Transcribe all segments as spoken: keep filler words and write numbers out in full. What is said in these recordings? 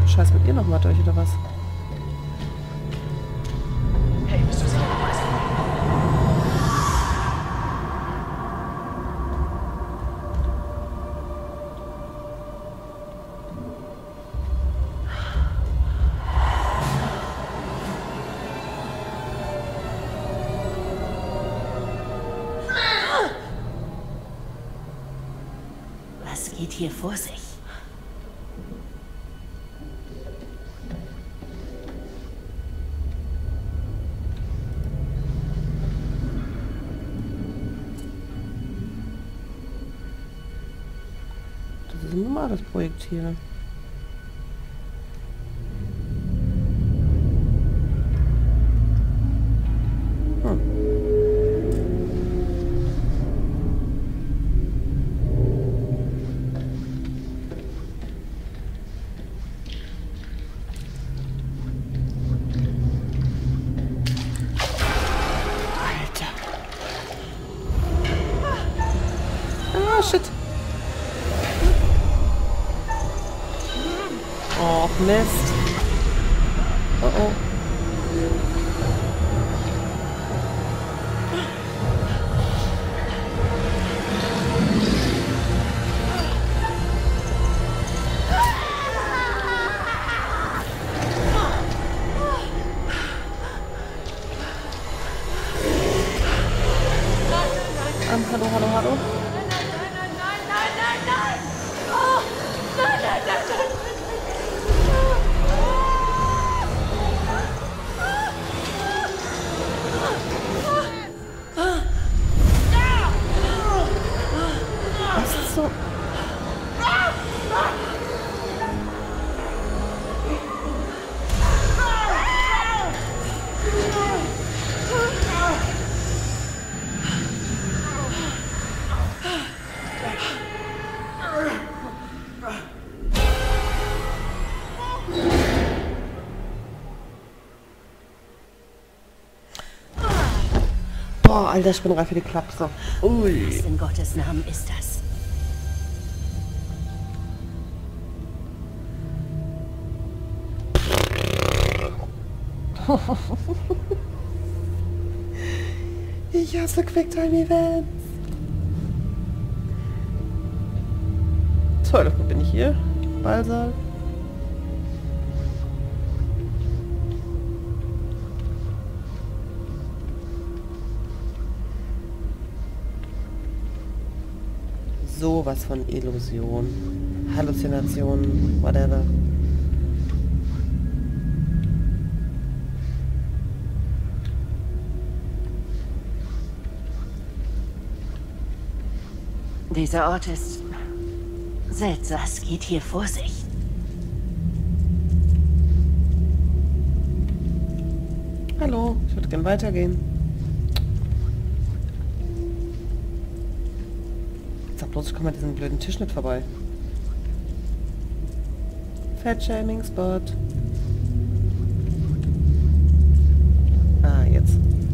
Scheiß mit ihr nochmal durch, oder was? Hey, bist du sicher, du weißt? Was geht hier vor sich? Das ist ein normales Projektil. Hm. Alter. Ah, shit. Oh, Mist. Oh, oh. Um, hallo, hallo, hallo. Was ist so? Boah, alter Spinnrad für die Klapse. Ui. Was in Gottes Namen ist das? Ich hasse Quicktime-Events. Toll, wo bin ich hier? Ballsaal. Sowas von Illusion. Halluzination, whatever. Dieser Ort ist seltsam. Was geht hier vor sich? Hallo, ich würde gern weitergehen. Sag bloß, ich komme an diesem blöden Tisch nicht vorbei. Fat-Shaming Spot. Ah, jetzt.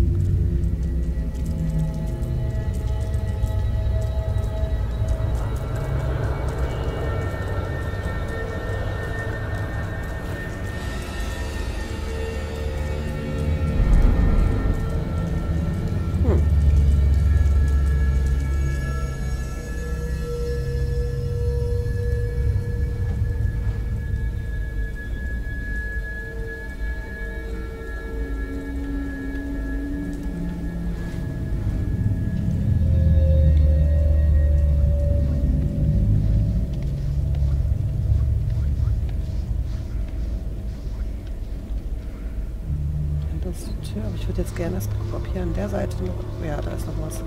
Das ist die Tür, aber ich würde jetzt gerne erst gucken, ob hier an der Seite noch... Ja, da ist noch was.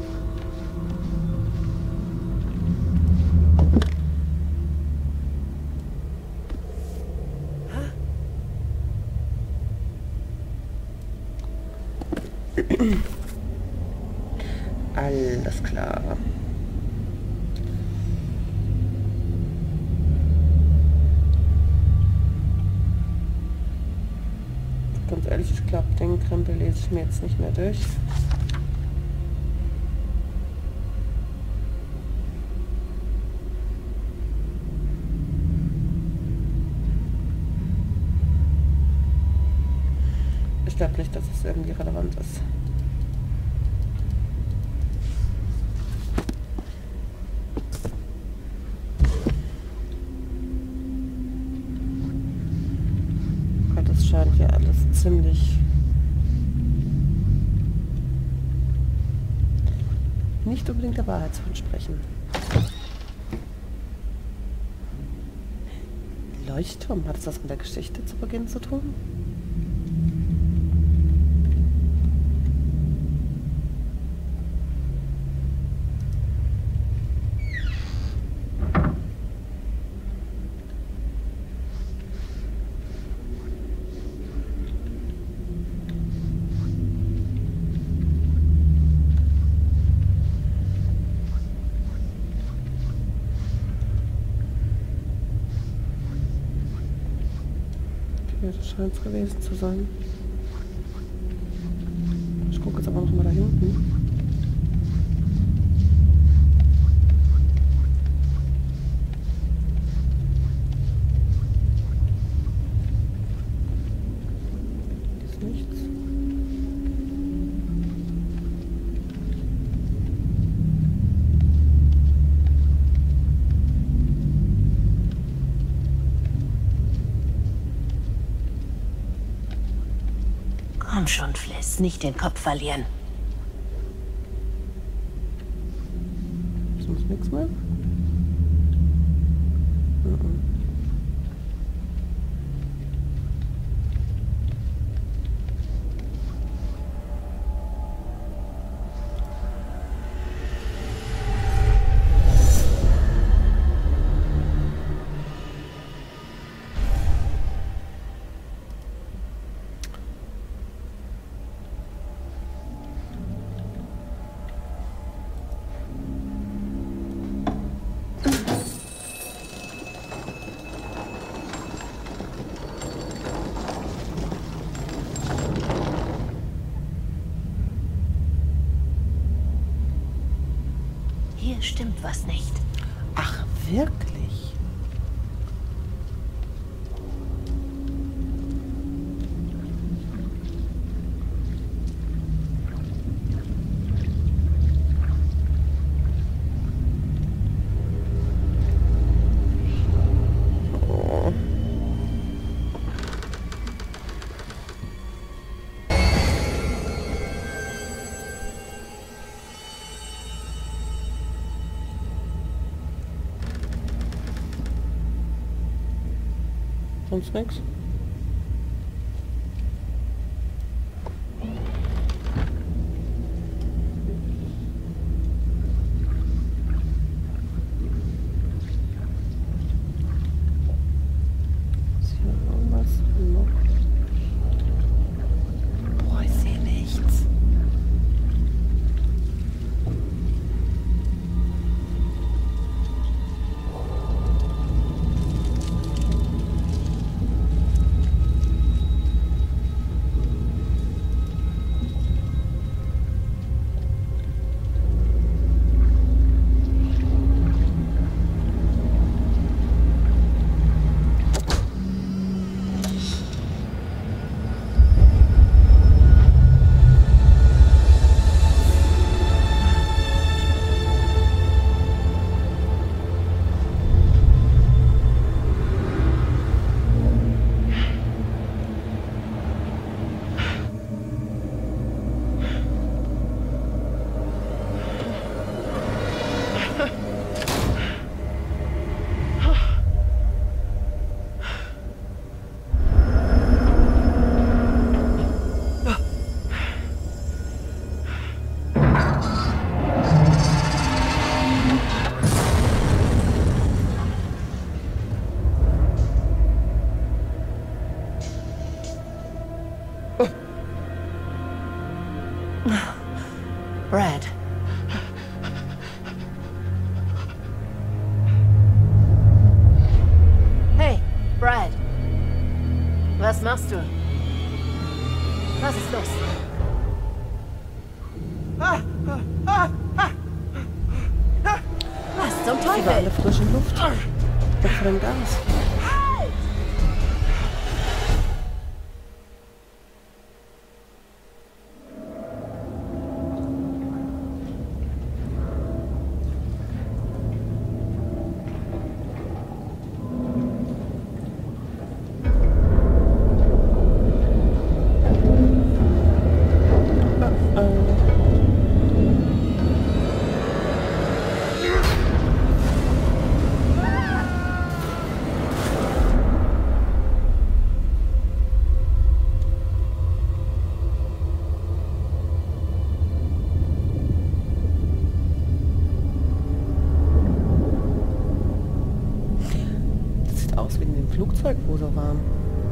Alles klar. Ganz ehrlich, ich glaube, den Krempel lese ich mir jetzt nicht mehr durch. glaube nicht, dass es irgendwie relevant ist. Weil das scheint ja alles ziemlich nicht unbedingt der Wahrheit zu entsprechen. Leuchtturm, hat es das mit der Geschichte zu Beginn zu tun? Ja, das scheint es gewesen zu sein. Ich gucke jetzt aber noch mal da hinten. Hier ist nichts. Komm schon, Fliss, nicht den Kopf verlieren. Ist sonst nichts mehr? Mhm. Hier stimmt was nicht. Ach, wirklich? Oh. Sonst nichts? Ist hier irgendwas noch? Boah, ich sehe nichts. Brad. Hey, Brad. Was machst du? Was ist los? Was zum Sie war Teufel? alle frischen Luft. Weg von dem Gas. zurück, wo sie waren.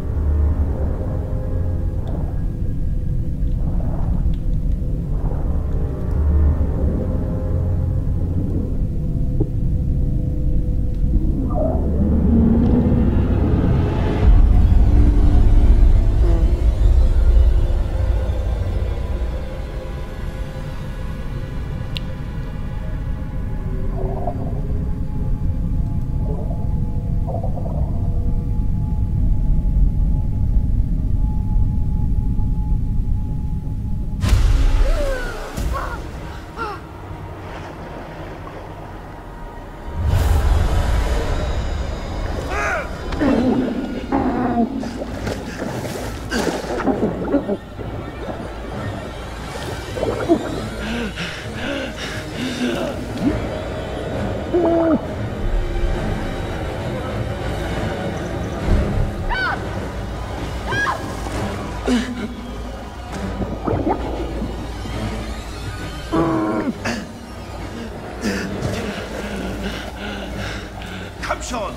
Komm schon!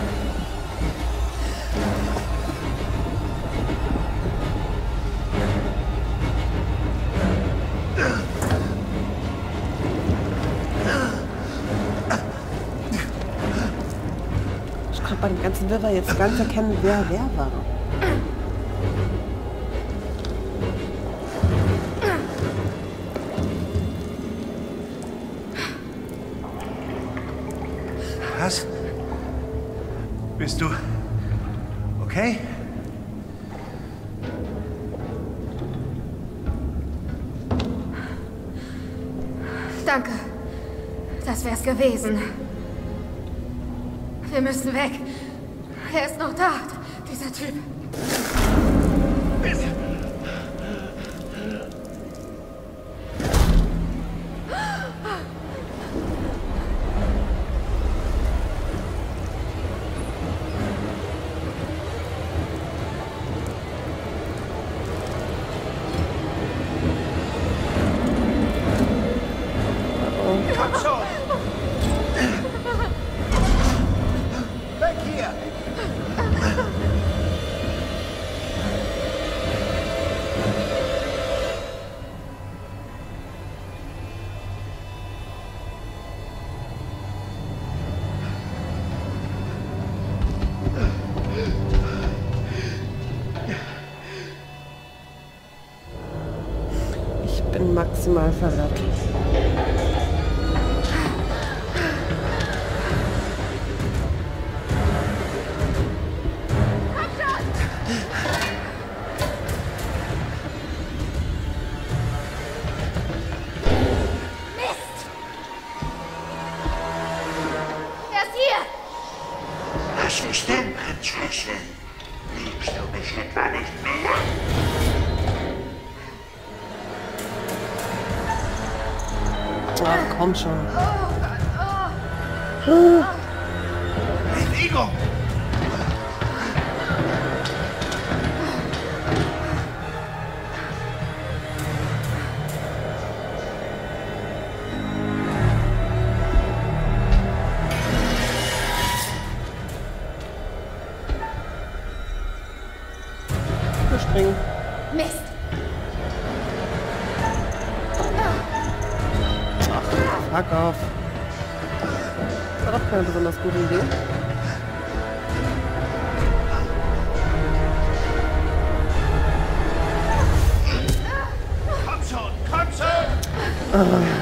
Ich konnte bei dem ganzen Wirrwarr jetzt ganz erkennen, wer wer war. Was? Bist du okay? Danke. Das wär's gewesen. Wir müssen weg. Er ist noch da, dieser Typ. Komm schon! Weg hier! Ich bin maximal verwirrt. Was ist denn, Prinzessin? Liebst du mich etwa nicht mehr? Ach, komm schon. Bewegung! Springen. Mist! Fuck off. Das war doch keine besonders gute Idee. Komm schon, komm schon! Ah.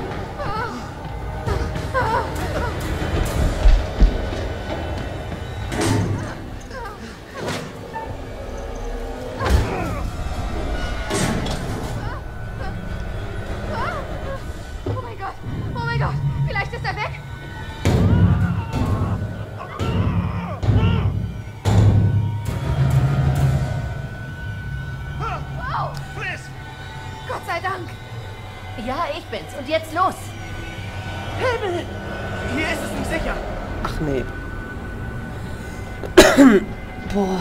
Oh mein Gott! Oh mein Gott! Vielleicht ist er weg! Wow! Friss! Gott sei Dank! Ja, ich bin's. Und jetzt los. Himmel! Hier ist es nicht sicher! Ach nee. Boah.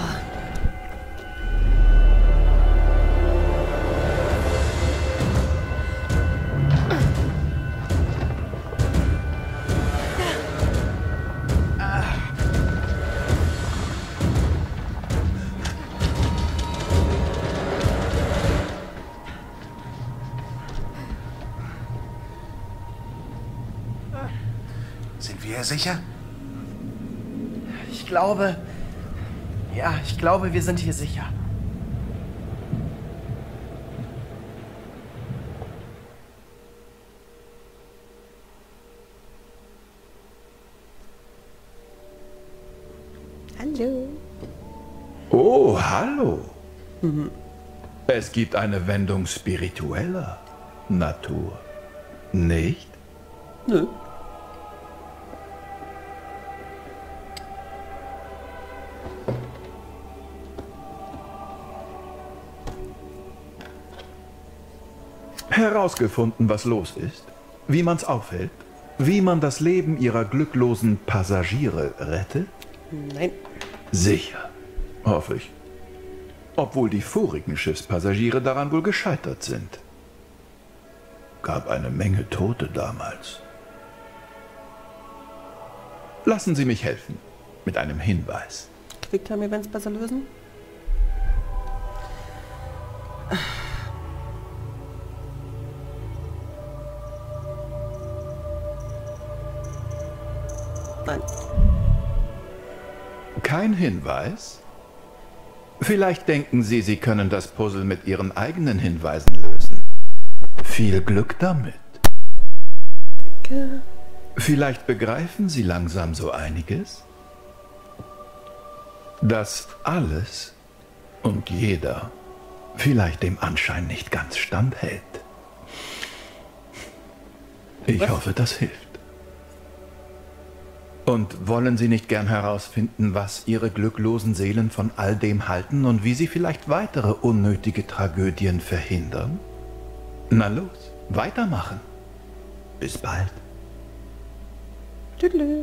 Sehr sicher? Ich glaube... Ja, ich glaube, wir sind hier sicher. Hallo. Oh, hallo. Mhm. Es gibt eine Wendung spiritueller Natur. Nicht? Nö. Herausgefunden, was los ist, wie man's aufhält, wie man das Leben ihrer glücklosen Passagiere rettet? Nein. Sicher, hoffe ich. Obwohl die vorigen Schiffspassagiere daran wohl gescheitert sind. Gab eine Menge Tote damals. Lassen Sie mich helfen, mit einem Hinweis. Quicktime-Events besser lösen? Nein. Kein Hinweis? Vielleicht denken Sie, Sie können das Puzzle mit Ihren eigenen Hinweisen lösen. Viel Glück damit. Danke. Vielleicht begreifen Sie langsam so einiges? Dass alles und jeder vielleicht dem Anschein nicht ganz standhält. Ich Was? hoffe, das hilft. Und wollen Sie nicht gern herausfinden, was Ihre glücklosen Seelen von all dem halten und wie Sie vielleicht weitere unnötige Tragödien verhindern? Na los, weitermachen. Bis bald. Tüdelü.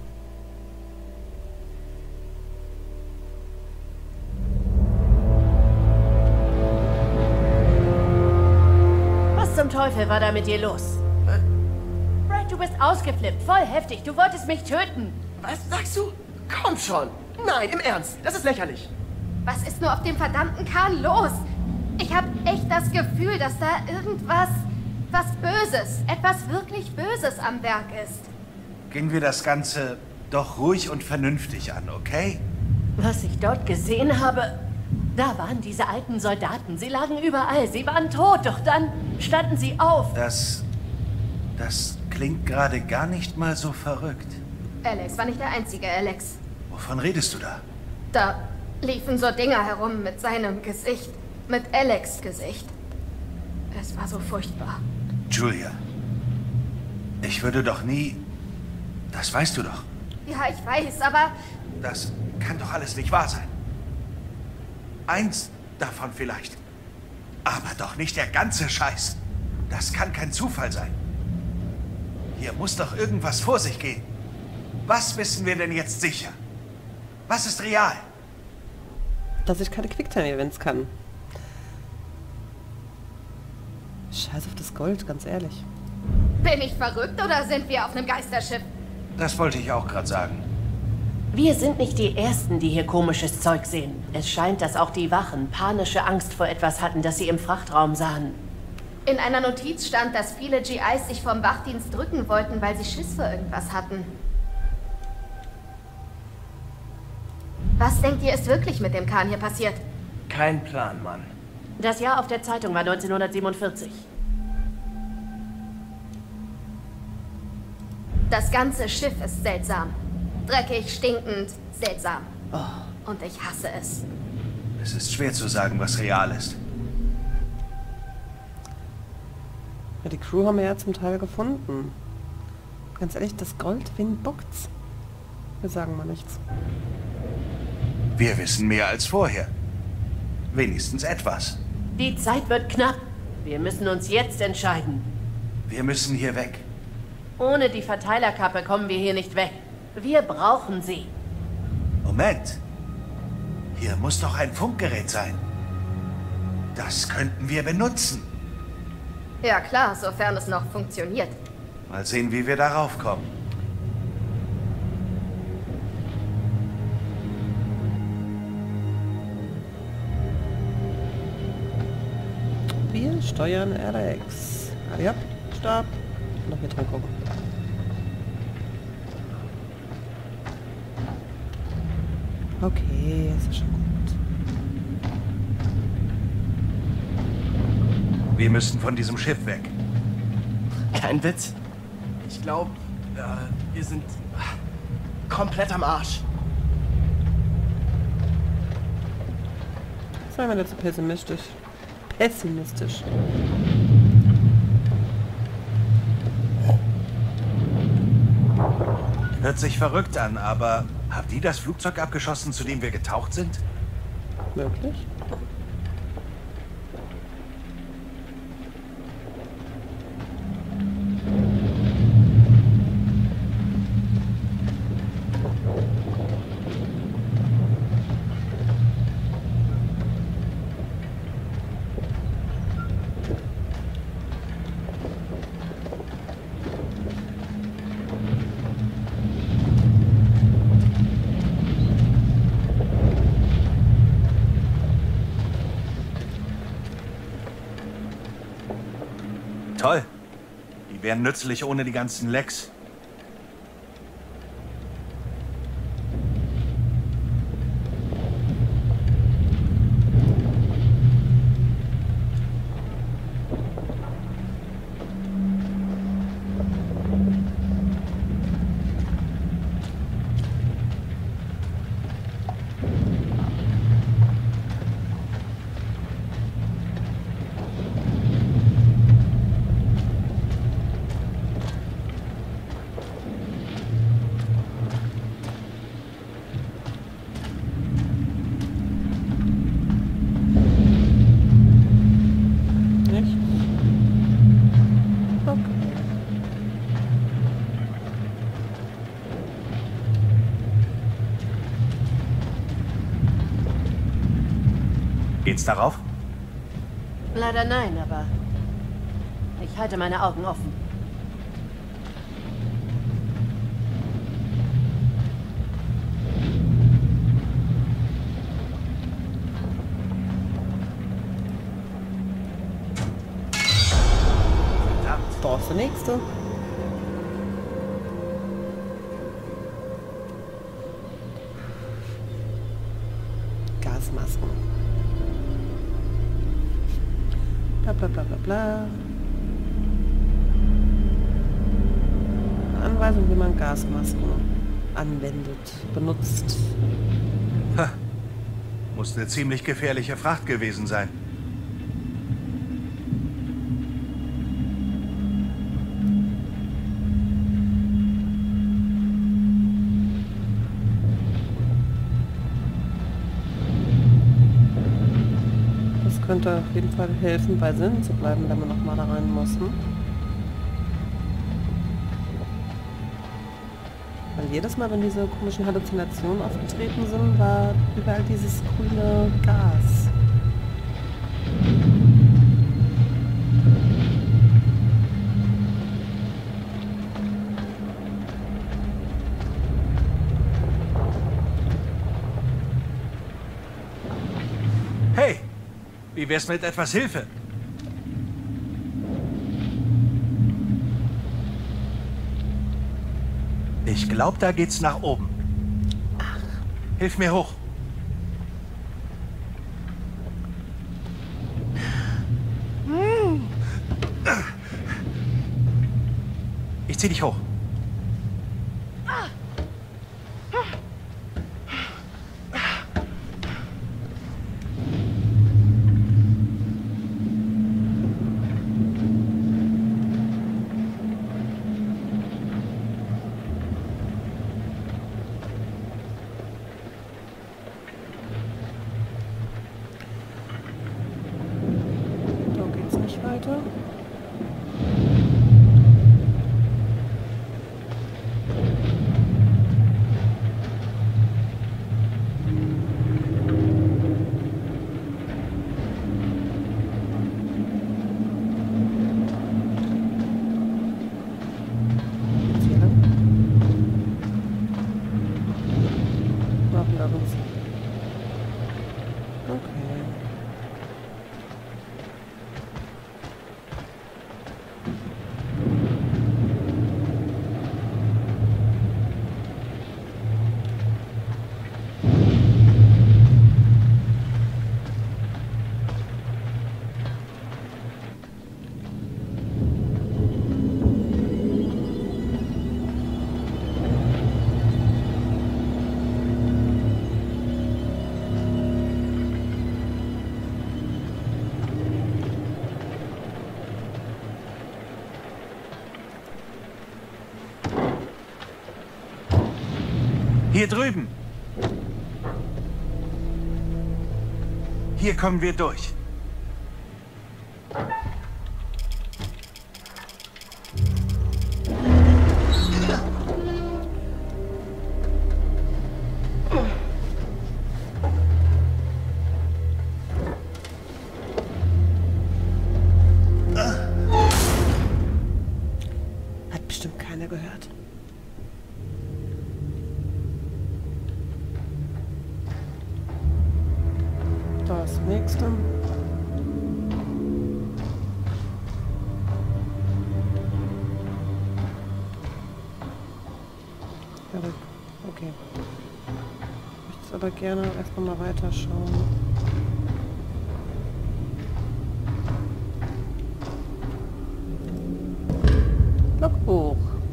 Was zum Teufel war da mit dir los? Brad, du bist ausgeflippt, voll heftig. Du wolltest mich töten. Was sagst du? Komm schon. Nein, im Ernst. Das ist lächerlich. Was ist nur auf dem verdammten Kahn los? Ich habe echt das Gefühl, dass da irgendwas, was Böses, etwas wirklich Böses am Werk ist. Gehen wir das Ganze doch ruhig und vernünftig an, okay? Was ich dort gesehen habe, da waren diese alten Soldaten. Sie lagen überall, sie waren tot, doch dann standen sie auf. Das, das klingt gerade gar nicht mal so verrückt. Alex war nicht der einzige Alex. Wovon redest du da? Da liefen so Dinger herum mit seinem Gesicht, mit Alex' Gesicht. Es war so furchtbar. Julia, ich würde doch nie... Das weißt du doch. Ja, ich weiß, aber... Das kann doch alles nicht wahr sein. Eins davon vielleicht. Aber doch nicht der ganze Scheiß. Das kann kein Zufall sein. Hier muss doch irgendwas vor sich gehen. Was wissen wir denn jetzt sicher? Was ist real? Dass ich keine Quicktime-Events kann. Scheiß auf das Gold, ganz ehrlich. Bin ich verrückt oder sind wir auf einem Geisterschiff? Das wollte ich auch gerade sagen. Wir sind nicht die Ersten, die hier komisches Zeug sehen. Es scheint, dass auch die Wachen panische Angst vor etwas hatten, das sie im Frachtraum sahen. In einer Notiz stand, dass viele G Is sich vom Wachdienst drücken wollten, weil sie Schiss vor irgendwas hatten. Was denkt ihr, ist wirklich mit dem Kahn hier passiert? Kein Plan, Mann. Das Jahr auf der Zeitung war neunzehnhundertsiebenundvierzig. Das ganze Schiff ist seltsam. Dreckig, stinkend, seltsam. Oh. Und ich hasse es. Es ist schwer zu sagen, was real ist. Ja, die Crew haben wir ja zum Teil gefunden. Ganz ehrlich, das Gold, wen bockt's? Wir sagen mal nichts. Wir wissen mehr als vorher. Wenigstens etwas. Die Zeit wird knapp. Wir müssen uns jetzt entscheiden. Wir müssen hier weg. Ohne die Verteilerkappe kommen wir hier nicht weg. Wir brauchen sie. Moment. Hier muss doch ein Funkgerät sein. Das könnten wir benutzen. Ja klar, sofern es noch funktioniert. Mal sehen, wie wir darauf kommen. Wir steuern Alex. Hurry up, stopp. Noch hier dran gucken. Okay, ist ja schon gut. Wir müssen von diesem Schiff weg. Kein Witz. Ich glaube, äh, wir sind komplett am Arsch. Sei mal nicht so pessimistisch. Pessimistisch. Hört sich verrückt an, aber haben die das Flugzeug abgeschossen, zu dem wir getaucht sind? Möglich? Toll. Die wären nützlich ohne die ganzen Lecks. Geht's darauf? Leider nein, aber ich halte meine Augen offen. Verdammt. Da ist der nächste. Gasmasken. Bla bla bla bla bla. Anweisung, wie man Gasmasken anwendet, benutzt. Ha. Muss eine ziemlich gefährliche Fracht gewesen sein. Könnte auf jeden Fall helfen, bei Sinnen zu bleiben, wenn wir nochmal da rein mussten. Weil jedes Mal, wenn diese komischen Halluzinationen aufgetreten sind, war überall dieses grüne Gas. Hey! Wie wär's mit etwas Hilfe? Ich glaube, da geht's nach oben. Ach. Hilf mir hoch. Ich zieh dich hoch. Weiter. Hier drüben. Hier kommen wir durch. Hat bestimmt keiner gehört. Das nächste. Ja, okay. Ich möchte jetzt aber gerne erstmal mal weiterschauen. Logbuch.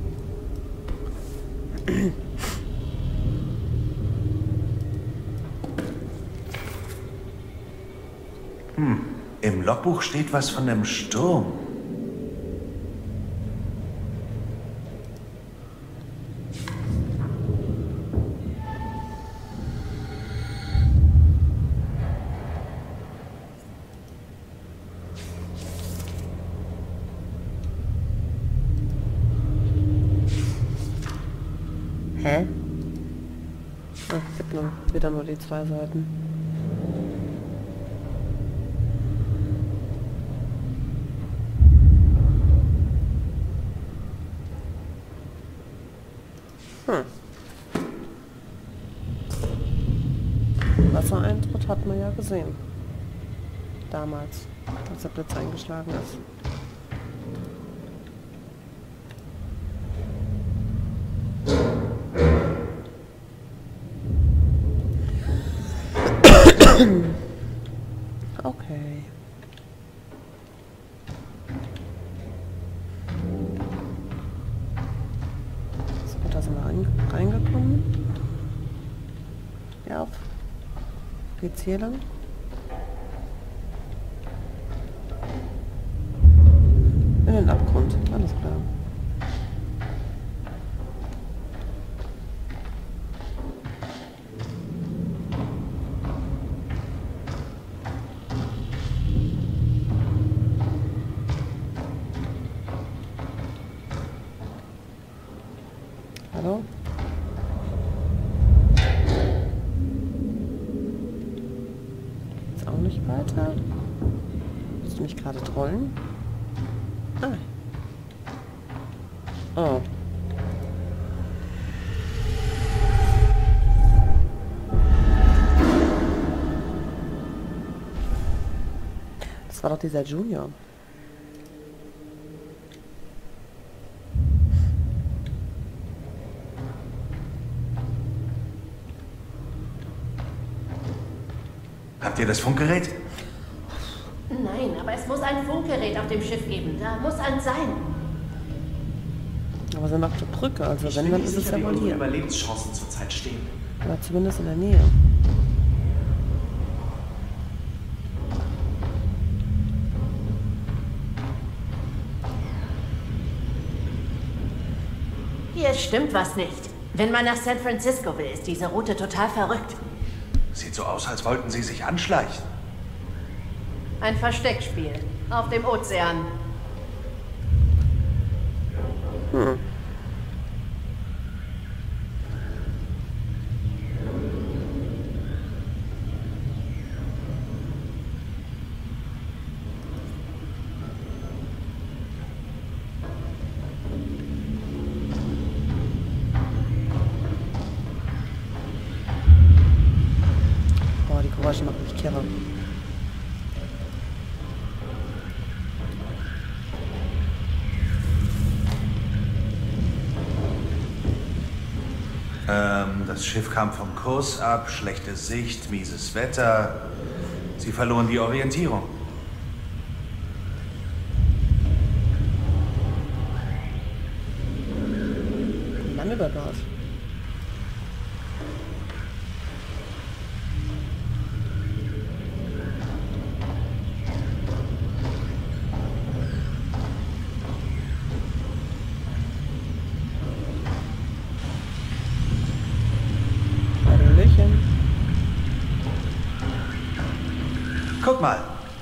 Hm, im Logbuch steht was von einem Sturm. Hä? Ach, es gibt nur, wieder nur die zwei Seiten. Hm. Wassereintritt hat man ja gesehen. Damals, als der Blitz eingeschlagen ist. Okay. So, da sind wir rein, reingekommen. Ja, auf. Geht's hier lang? In den Abgrund, alles klar. Hallo? Jetzt auch nicht weiter. Willst du mich gerade trollen? Ah. Oh. Das war doch dieser Junior. Habt ihr das Funkgerät? Nein, aber es muss ein Funkgerät auf dem Schiff geben. Da muss eins sein. Aber sind auf der Brücke, also Ich wenn, bin dann nicht ist es sicher, ja wie wohl unsere hier. Überlebenschancen zurzeit stehen. Oder zumindest in der Nähe. Hier stimmt was nicht. Wenn man nach San Francisco will, ist diese Route total verrückt. Sieht so aus, als wollten sie sich anschleichen. Ein Versteckspiel. Auf dem Ozean. Hm. Boah, die Geräusche machen mich kirre. Ähm, das Schiff kam vom Kurs ab, schlechte Sicht, mieses Wetter. Sie verloren die Orientierung. Landübergas. Guck mal.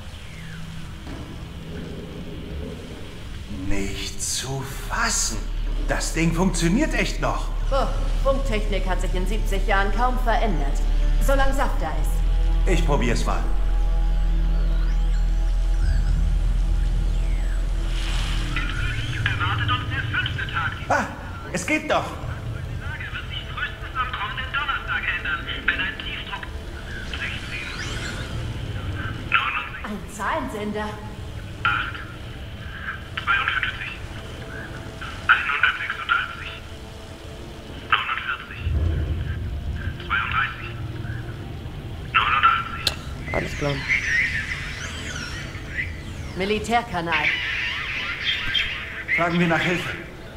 Nicht zu fassen. Das Ding funktioniert echt noch. Oh, Funktechnik hat sich in siebzig Jahren kaum verändert. Solange Saft da ist. Ich probier's mal. Erwartet uns der fünfte Tag. Ah, es geht doch. Die Lage wird sich frühestens am kommenden Donnerstag ändern, wenn ein Tiefdruck... sechzehn, neunundsiebzig, Ein Zahlensender. acht, zweiundfünfzig, hundertsechsundachtzig, neunundvierzig, zweiunddreißig, neunundachtzig. Alles klar. Militärkanal. Fragen wir nach Hilfe.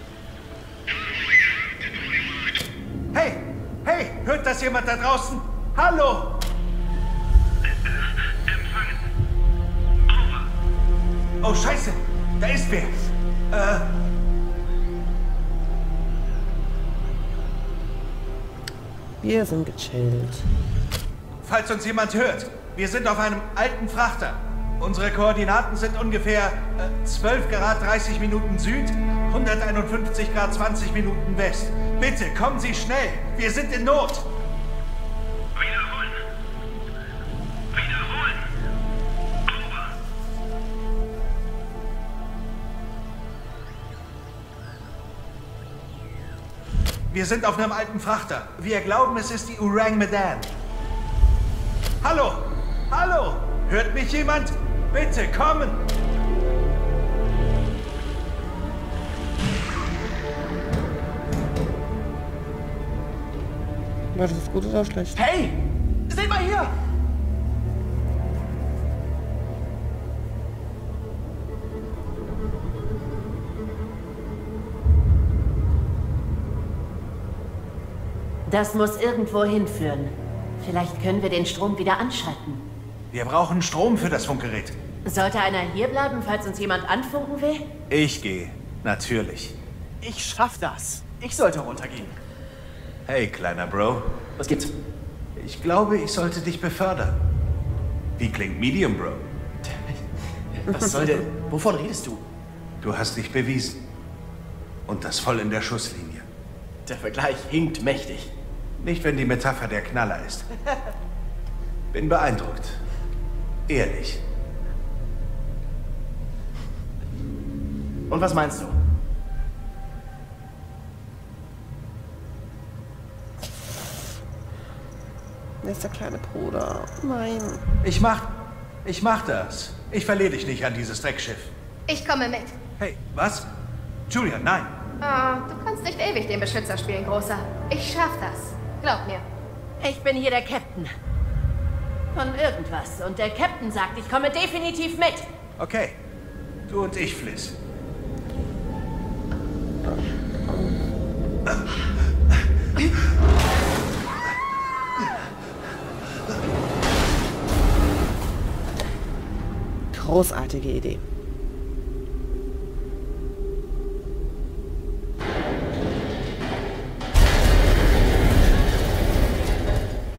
Hey, hey, hört das jemand da draußen? Hallo? Empfangen. Over. Oh, Scheiße, da ist wer. Äh, Wir sind gechillt. falls uns jemand hört, wir sind auf einem alten Frachter. Unsere Koordinaten sind ungefähr äh, zwölf Grad dreißig Minuten Süd, hunderteinundfünfzig Grad zwanzig Minuten West. Bitte, kommen Sie schnell. Wir sind in Not. Wiederholen. Wiederholen. Over. Wir sind auf einem alten Frachter. Wir glauben, es ist die Ourang Medan. Hallo? Hallo? Hört mich jemand? Bitte kommen! War das gut oder schlecht? Hey! Seht mal hier! Das muss irgendwo hinführen. Vielleicht können wir den Strom wieder anschalten. Wir brauchen Strom für das Funkgerät. Sollte einer hierbleiben, falls uns jemand anfunken will? Ich gehe. Natürlich. Ich schaff das. Ich sollte runtergehen. Hey, kleiner Bro. Was gibt's? Ich glaube, ich sollte dich befördern. Wie klingt Medium, Bro? Was soll denn... Wovon redest du? Du hast dich bewiesen. Und das voll in der Schusslinie. Der Vergleich hinkt mächtig. Nicht, wenn die Metapher der Knaller ist. Bin beeindruckt. Ehrlich. Und was meinst du? Wer ist der kleine Bruder? Nein. Ich mach... Ich mach das. Ich verliere dich nicht an dieses Dreckschiff. Ich komme mit. Hey, was? Julia, nein. Oh, du kannst nicht ewig den Beschützer spielen, Großer. Ich schaff das. Glaub mir. Ich bin hier der Captain. Von irgendwas. Und der Captain sagt, ich komme definitiv mit. Okay. Du und ich, Fliss. Großartige Idee.